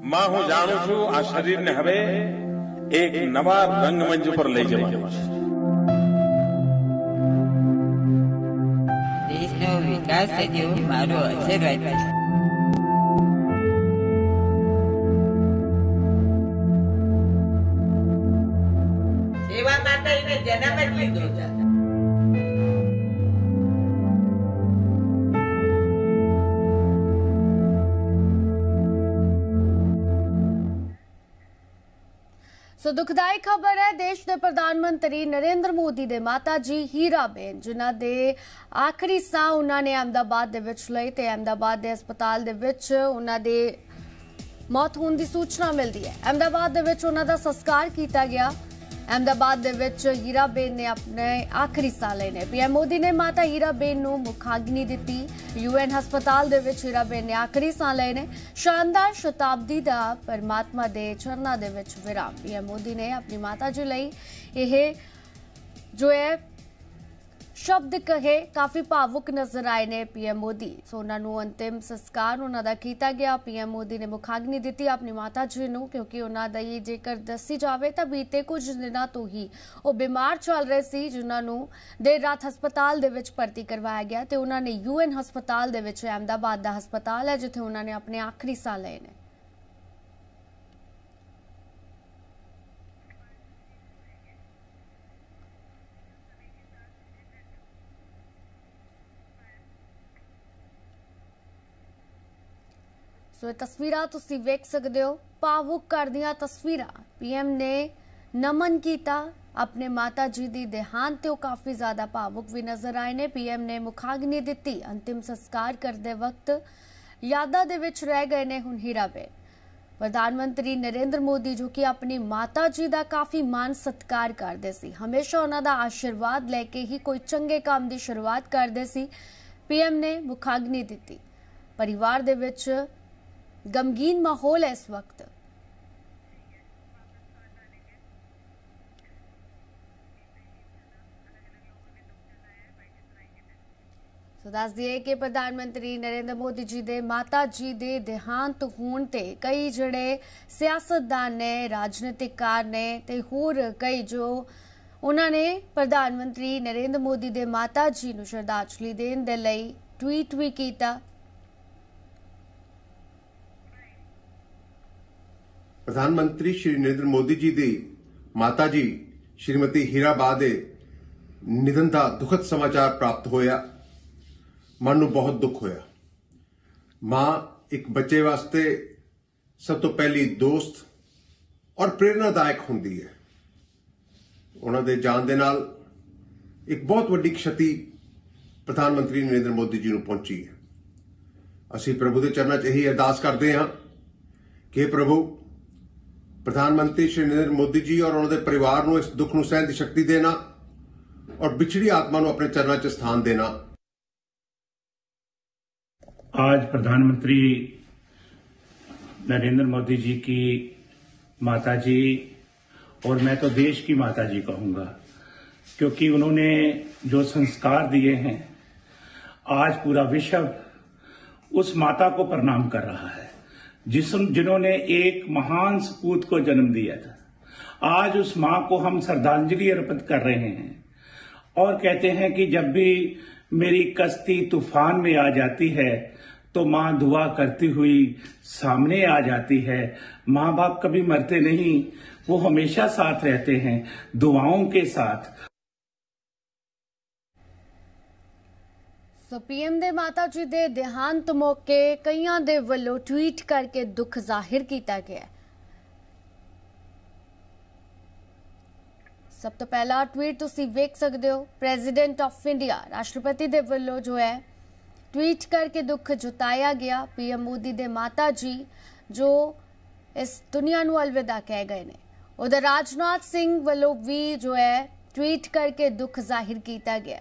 मां हूं जाणू छू आ शरीर ने हवे एक नवा रंगमंच पर लई जवानुं छे। देशनो विकास थयो मारो आशीर्वाद छे। सेवा माटे એને જન્મ જ લીધો છે। सो दुखदाई खबर है, देश के प्रधानमंत्री नरेंद्र मोदी दे माता जी हीराबेन जिन्हां दे आखिरी साह उन्होंने अहमदाबाद दे विच लई ते अहमदाबाद दे हस्पताल दे विच उन्हां दे मौत होने की सूचना मिलती है। अहमदाबाद दे विच उन्हां दा संस्कार किया गया। अहमदाबाद दे विच हीराबेन ने अपने आखिरी साह लए ने। पीएम मोदी ने माता हीराबेन नूं मुखाग्नि दित्ती। यूएन हस्पताल दे विच हीराबेन ने आखिरी साह लए ने। शानदार शताब्दी दा परमात्मा दे चरनां दे विच विराम। पीएम मोदी ने अपनी माता जी लई यह जो है शब्द कहे काफी भावुक नजर आए ने पीएम मोदी। सो उन्होंने अंतिम संस्कार उन्हों दा कीता गया। पीएम मोदी ने मुखाग्नि दी अपनी माता जी नूं क्योंकि उन्हों दा जेकर दसी जाए तो बीते कुछ दिनों तो ही वो बीमार चल रहे सी, जिन्होंने देर रात हस्पताल दे विच भर्ती करवाया गया। तो उन्होंने यूएन हस्पताल दे विच अहमदाबाद दा हस्पताल है जिथे उन्होंने अपने आखिरी साह लए ने। सो तस्वीरां तुसी वेख सकते हो, भावुक कर दियां तस्वीरां। पीएम ने नमन किया अपने माता जी दी देहांत ते काफी ज्यादा भावुक भी नजर आए ने। पीएम ने मुखाग्नि दित्ती। अंतिम संस्कार करते वक्त यादां दे विच रह गए ने हुण हीराबेन। प्रधानमंत्री नरेंद्र मोदी जो कि अपनी माता जी दा काफी मान सत्कार करते सी, हमेशा उन्हां दा आशीर्वाद लेके ही कोई चंगे काम दी शुरुआत करते सी। पीएम ने मुखाग्नि दित्ती। परिवार दे विच गमगीन माहौल है इस वक्त। तो दस दिए कि प्रधानमंत्री नरेंद्र मोदी जी दे माता जी दे देहांत होने ते कई जड़े सियासतदान ने, राजनीतिकार ने ते होर कई जो उन्होंने प्रधानमंत्री नरेंद्र मोदी दे माता जी नूं श्रद्धांजलि देण दे लई ट्वीट भी किया। प्रधानमंत्री श्री नरेंद्र मोदी जी दी माता जी श्रीमती हीराबा दे निधन का दुखद समाचार प्राप्त होया। मन नूं बहुत दुख होया। मां एक बच्चे वास्ते सब तो पहली दोस्त और प्रेरणादायक हुंदी है। उन्हां दे जान दे नाल एक बहुत वड्डी क्षति प्रधानमंत्री नरेंद्र मोदी जी नूं पहुंची है। असीं प्रभु दे चरनां 'च यही अरदास करते हां कि प्रभु प्रधानमंत्री श्री नरेंद्र मोदी जी और उन्होंने परिवार को इस दुख को सहन की शक्ति देना और बिछड़ी आत्मा को अपने चरणों च स्थान देना। आज प्रधानमंत्री नरेंद्र मोदी जी की माता जी, और मैं तो देश की माता जी कहूंगा, क्योंकि उन्होंने जो संस्कार दिए हैं, आज पूरा विश्व उस माता को प्रणाम कर रहा है जिन्होंने एक महान सपूत को जन्म दिया था। आज उस मां को हम श्रद्धांजलि अर्पित कर रहे हैं और कहते हैं कि जब भी मेरी कश्ती तूफान में आ जाती है तो मां दुआ करती हुई सामने आ जाती है। मां बाप कभी मरते नहीं, वो हमेशा साथ रहते हैं दुआओं के साथ। सो पीएम दे माता जी दे देहांत मौके कईयां दे वल्लों ट्वीट करके दुख जाहिर किया गया। सब तो पहला ट्वीट तुसी वेख सकते हो। प्रेजिडेंट ऑफ इंडिया राष्ट्रपति दे वल्लों जो है ट्वीट करके दुख जताया गया। पीएम मोदी दे माता जी जो इस दुनिया नूं अलविदा कह गए ने। उधर राजनाथ सिंह वल्लों भी जो है ट्वीट करके दुख जाहिर किया गया।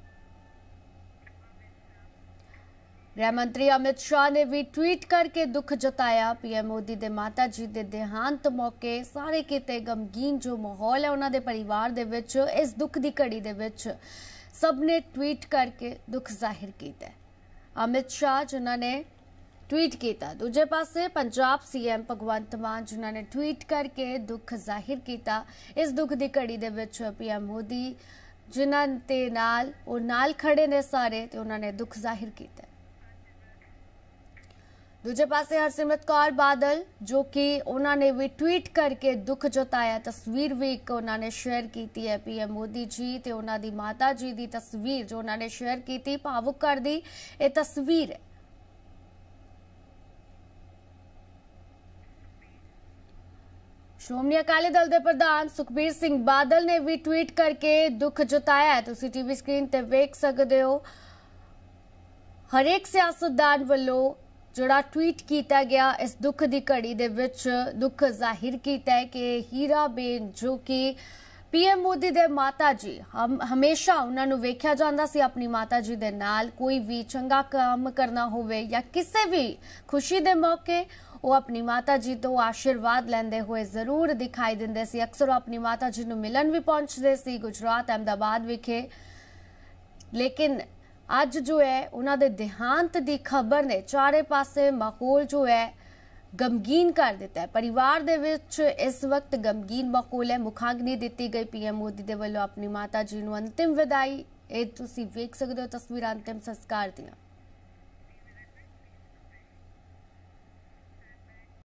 गृह मंत्री अमित शाह ने भी ट्वीट करके दुख जताया। पीएम मोदी दे माता जी दे देहांत मौके सारे किते गमगीन जो माहौल है उन्हां दे परिवार दे विच इस दुख दी घड़ी दे विच सब ने ट्वीट करके दुख जाहिर किया। अमित शाह जिन्होंने ट्वीट किया। दूजे पासे पंजाब सीएम भगवंत मान जिन्होंने ट्वीट करके दुख जाहिर किया। इस दुख की घड़ी दे विच पीएम मोदी जिन्हां दे नाल खड़े ने सारे ते उन्होंने दुख जाहिर किया। दूजे पासे हरसिमरत कौर बादल जो कि उन्होंने भी ट्वीट करके दुख जताया। तस्वीर भी एक उन्होंने शेयर की है। पीएम मोदी जी ते उन्हां दी माता जी की तस्वीर जो उन्होंने शेयर की, भावुक कर दी ये तस्वीर है। श्रोमणी अकाली दल के प्रधान सुखबीर सिंह बादल ने भी ट्वीट करके दुख जताया है। तुसीं टीवी स्क्रीन ते वेख सकदे हो। हरेक सियासतदान वल्लों जोड़ा ट्वीट किया गया इस दुख की घड़ी दे विच दुख जाहिर किया है कि हीरा बेन जो कि पीएम मोदी दे माता जी हमेशा उन्होंने वेख्या जांदा सी अपनी माता जी दे नाल कोई भी चंगा काम करना होवे या किसी भी खुशी दे मौके वो अपनी माता जी तो आशीर्वाद लेंदे हुए जरूर दिखाई दिंदे सी। अक्सर अपनी माता जी नूं मिलन भी पहुंचदे सी गुजरात अहमदाबाद विखे। लेकिन अज जो है उन्होंने देहांत की खबर ने चारे पासे माहौल जो है गमगीन कर दिता है। परिवार दे विच इस वक्त गमगीन माहौल है। मुखाग्नि दी गई पीएम मोदी दे वल्लों अपनी माता जी नूं अंतिम विदाई। ये तुसीं वेख सकदे हो तस्वीरां अंतिम संस्कार दियां।